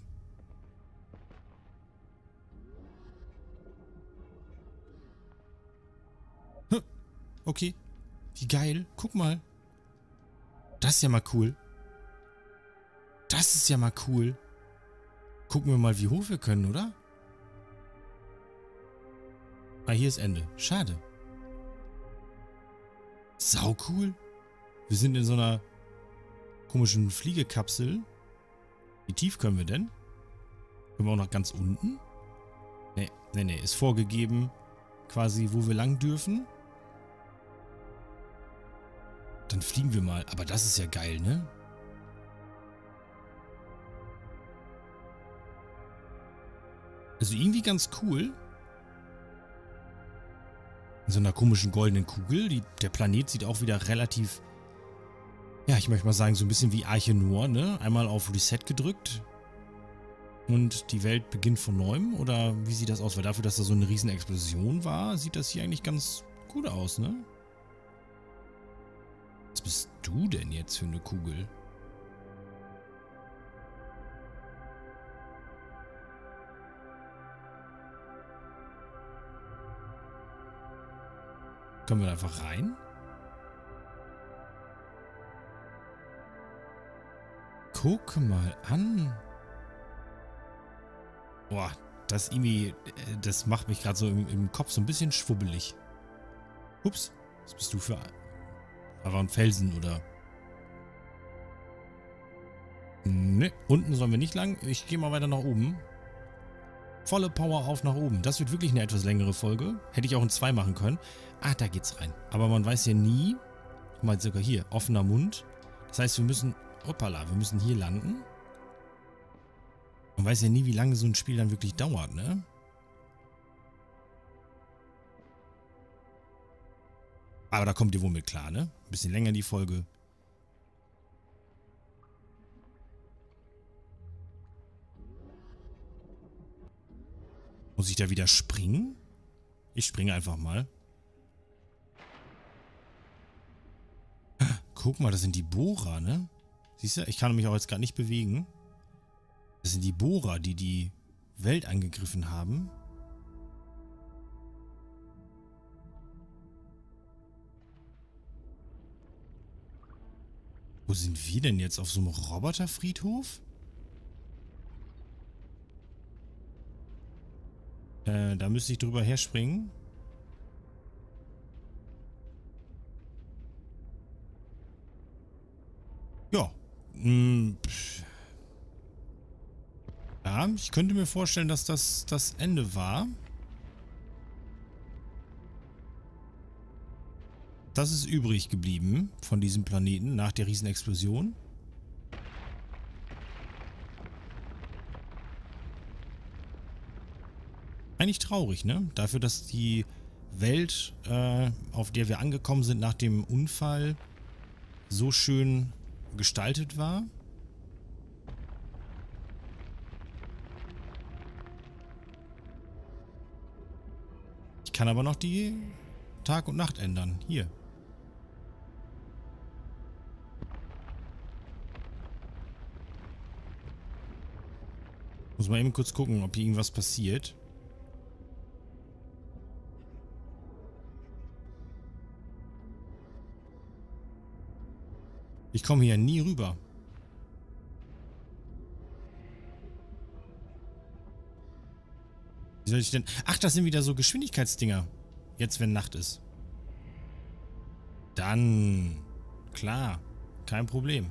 Speaker 1: Okay. Wie geil. Guck mal. Das ist ja mal cool. Das ist ja mal cool. Gucken wir mal, wie hoch wir können, oder? Ah, hier ist Ende. Schade. Sau cool. Wir sind in so einer komischen Fliegekapsel. Wie tief können wir denn? Können wir auch noch ganz unten? Nee, nee, nee. Ist vorgegeben, quasi, wo wir lang dürfen. Dann fliegen wir mal. Aber das ist ja geil, ne? Also irgendwie ganz cool. In so einer komischen goldenen Kugel. Der Planet sieht auch wieder relativ... Ja, ich möchte mal sagen, so ein bisschen wie Arche Noir, ne? Einmal auf Reset gedrückt. Und die Welt beginnt von neuem. Oder wie sieht das aus? Weil dafür, dass da so eine riesen Explosion war, sieht das hier eigentlich ganz gut aus, ne? Was bist du denn jetzt für eine Kugel? Können wir da einfach rein? Guck mal an. Boah, das irgendwie, das macht mich gerade so im Kopf so ein bisschen schwubbelig. Ups, was bist du für... Aber ein Felsen, oder? Ne, unten sollen wir nicht lang. Ich gehe mal weiter nach oben. Volle Power auf nach oben. Das wird wirklich eine etwas längere Folge. Hätte ich auch in 2 machen können. Ah, da geht's rein. Aber man weiß ja nie. Guck mal, sogar hier. Offener Mund. Das heißt, wir müssen... Hoppala, wir müssen hier landen. Man weiß ja nie, wie lange so ein Spiel dann wirklich dauert, ne? Aber da kommt ihr wohl mit klar, ne? Ein bisschen länger die Folge. Muss ich da wieder springen? Ich springe einfach mal. Guck mal, das sind die Bohrer, ne? Siehst du, ich kann mich auch jetzt gerade nicht bewegen. Das sind die Bohrer, die die Welt angegriffen haben. Wo sind wir denn jetzt? Auf so einem Roboterfriedhof? Da müsste ich drüber herspringen. Ja. Ja, ich könnte mir vorstellen, dass das das Ende war. Das ist übrig geblieben von diesem Planeten nach der Riesenexplosion. Eigentlich traurig, ne? Dafür, dass die Welt, auf der wir angekommen sind nach dem Unfall, so schön gestaltet war. Ich kann aber noch die Tag und Nacht ändern. Hier. Muss mal eben kurz gucken, ob hier irgendwas passiert. Ich komme hier nie rüber. Wie soll ich denn... Ach, das sind wieder so Geschwindigkeitsdinger. Jetzt, wenn Nacht ist. Dann... Klar. Kein Problem.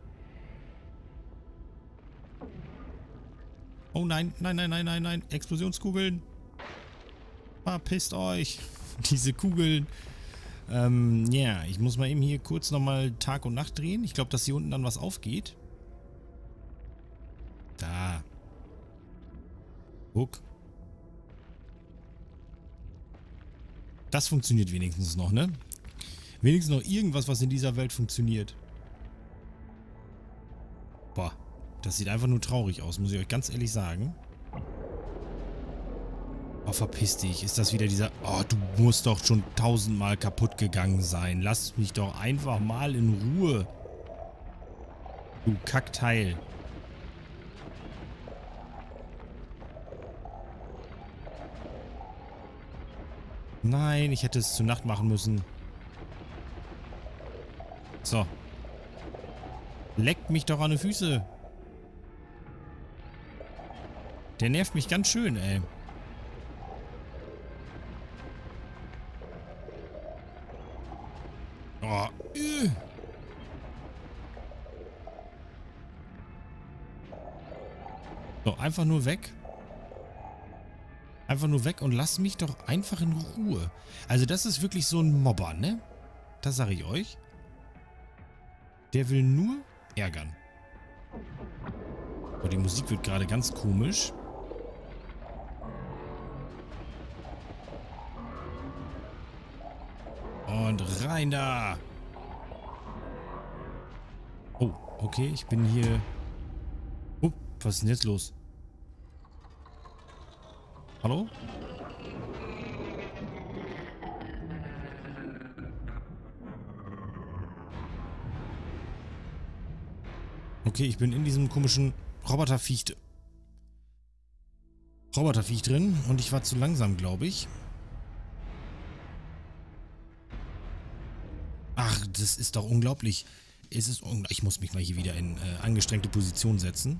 Speaker 1: Oh nein, nein, nein, nein, nein, nein. Explosionskugeln. Verpisst euch. Diese Kugeln. Ja, ich muss mal eben hier kurz nochmal Tag und Nacht drehen. Ich glaube, dass hier unten dann was aufgeht. Da. Guck. Das funktioniert wenigstens noch, ne? Wenigstens noch irgendwas, was in dieser Welt funktioniert. Boah, das sieht einfach nur traurig aus, muss ich euch ganz ehrlich sagen. Oh, verpiss dich. Ist das wieder dieser... Oh, du musst doch schon 1000-mal kaputt gegangen sein. Lass mich doch einfach mal in Ruhe. Du Kackteil. Nein, ich hätte es zur Nacht machen müssen. So. Leckt mich doch an die Füße. Der nervt mich ganz schön, ey. Oh, So, einfach nur weg. Einfach nur weg und lass mich doch einfach in Ruhe. Also das ist wirklich so ein Mobber, ne? Das sage ich euch. Der will nur ärgern. Oh, die Musik wird gerade ganz komisch. Und rein da. Oh, okay, ich bin hier... Oh, was ist denn jetzt los? Hallo? Okay, ich bin in diesem komischen Roboterviech drin und ich war zu langsam, glaube ich. Ach, das ist doch unglaublich. Es ist ich muss mich mal hier wieder in angestrengte Position setzen.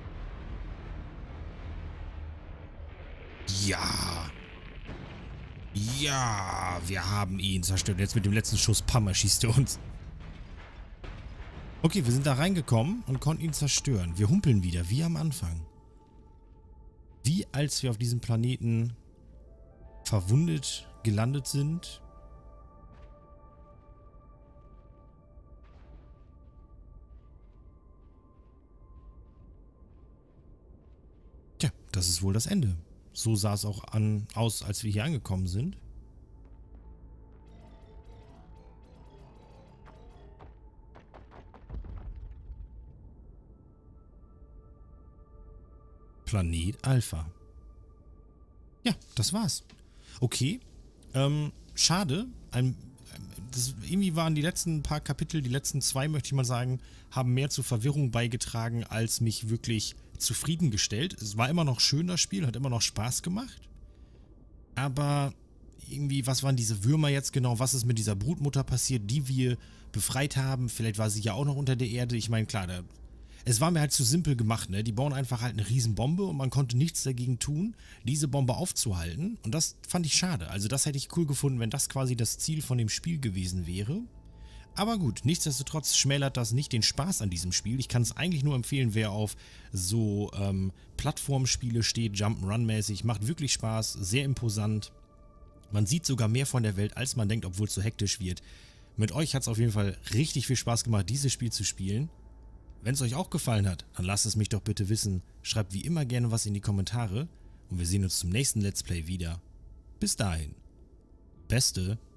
Speaker 1: Ja. Ja, wir haben ihn zerstört. Jetzt mit dem letzten Schuss, pam, erschießt er uns. Okay, wir sind da reingekommen und konnten ihn zerstören. Wir humpeln wieder, wie am Anfang. Wie als wir auf diesem Planeten verwundet gelandet sind. Tja, das ist wohl das Ende. So sah es auch aus, als wir hier angekommen sind. Planet Alpha. Ja, das war's. Okay. Schade. Irgendwie waren die letzten paar Kapitel, die letzten 2, möchte ich mal sagen, haben mehr zur Verwirrung beigetragen, als mich wirklich zufriedengestellt. Es war immer noch schön, das Spiel, hat immer noch Spaß gemacht. Aber irgendwie, was waren diese Würmer jetzt genau? Was ist mit dieser Brutmutter passiert, die wir befreit haben? Vielleicht war sie ja auch noch unter der Erde. Ich meine, klar, es war mir halt zu simpel gemacht, ne? Die bauen einfach halt eine Riesenbombe und man konnte nichts dagegen tun, diese Bombe aufzuhalten. Und das fand ich schade. Also das hätte ich cool gefunden, wenn das quasi das Ziel von dem Spiel gewesen wäre. Aber gut, nichtsdestotrotz schmälert das nicht den Spaß an diesem Spiel. Ich kann es eigentlich nur empfehlen, wer auf so Plattformspiele steht, Jump'n'Run-mäßig. Macht wirklich Spaß, sehr imposant. Man sieht sogar mehr von der Welt, als man denkt, obwohl es so hektisch wird. Mit euch hat es auf jeden Fall richtig viel Spaß gemacht, dieses Spiel zu spielen. Wenn es euch auch gefallen hat, dann lasst es mich doch bitte wissen. Schreibt wie immer gerne was in die Kommentare und wir sehen uns zum nächsten Let's Play wieder. Bis dahin. Beste.